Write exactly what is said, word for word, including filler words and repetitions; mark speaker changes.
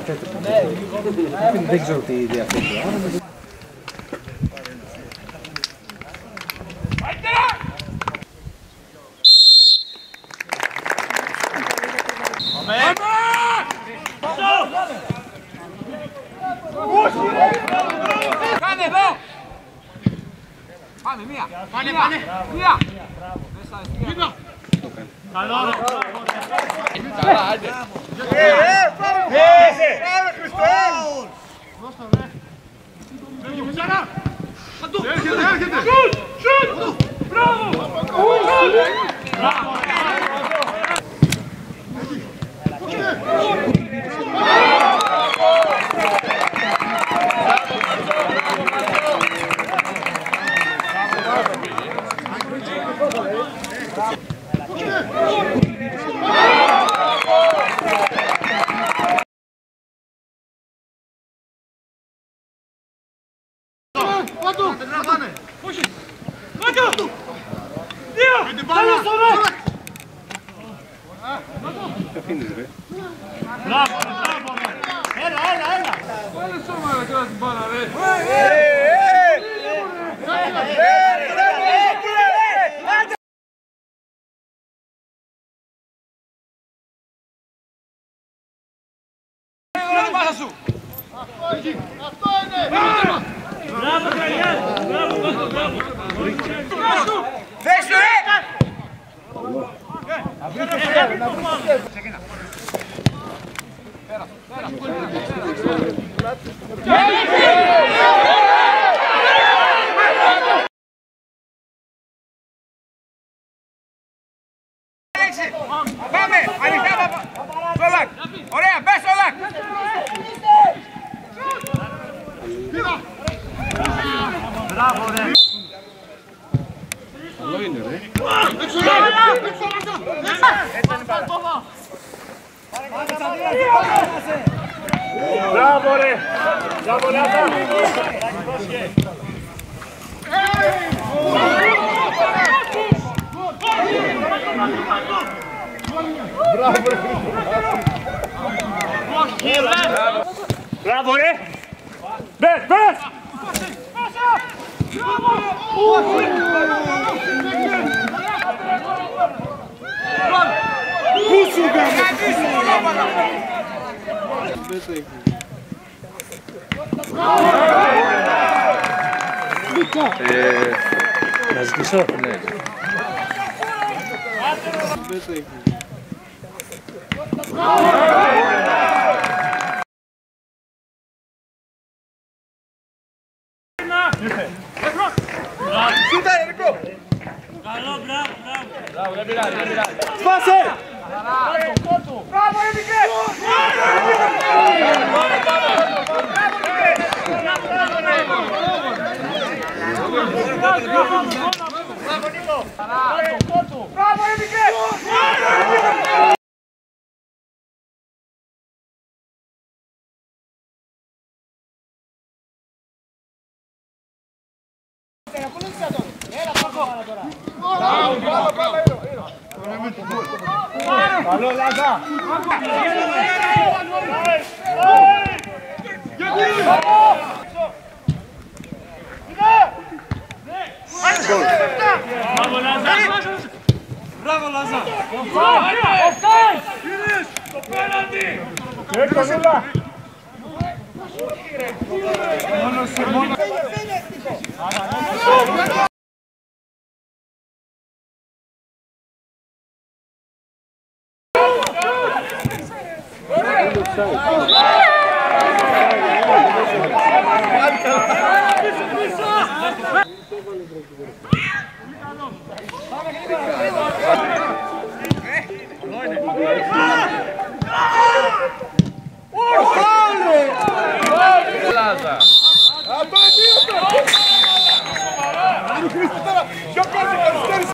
Speaker 1: τέτοιο. Δεν ξέρω τι διαθέτει.
Speaker 2: Κάνε εδώ! Πάμε, μία! Πάνε, πάνε! Μία! Κοίτα! Καλό! Καλά, άντε! Πάμε, Χριστέ! Δώσ' το, ρε! Φεύγει, Μουτσάρα! Έρχεται, έρχεται! Σουτ! Σουτ! Μπράβο! Μπράβο! Όχι! Μάκα! Δύο! Τέλος τώρα!
Speaker 1: Τι αφήνεις ρε?
Speaker 2: Μπράβο, μπράβο! Έλα, έλα, έλα! Βάλε σώμα να κράσεις την μπάλα ρε! Αυτό είναι! Μπράβο, Καλιάν! Μπράβο, μπράβο, μπράβο! Δες το, ρε! Ξεκίνα. Πέρα, πέρα. Πάμε, ανοιχτά τα... Σολάκ! Ωραία, μπες Σολάκ! Μπράβο ρε!
Speaker 1: Καλό είναι ρε!
Speaker 2: Έξω ρε! Έτσι είναι πάρα! Μπράβο ρε! Μπράβο Λάτα!
Speaker 1: Μπράβο ρε!
Speaker 2: Μπράβο ρε! Μπες, μπες!
Speaker 1: Πού σου κάνεις! Να ζητήσω. Ναι.
Speaker 2: Σούτα, Ερικό! Καλό, μπράβο, μπράβο! Μπράβο, δεν πειράζει, δεν πειράζει!
Speaker 1: Σπάσε!
Speaker 2: Μπράβο, Ερικέ! Μπράβο, Νίκο! Μπράβο, Ερικέ!
Speaker 1: Καλό Λάζα!
Speaker 2: Μπράβο Λάζα! Μπράβο Λάζα! Το πέναντι!
Speaker 1: Έξω Νούλα!
Speaker 2: Λάζα!
Speaker 1: Αυτό είναι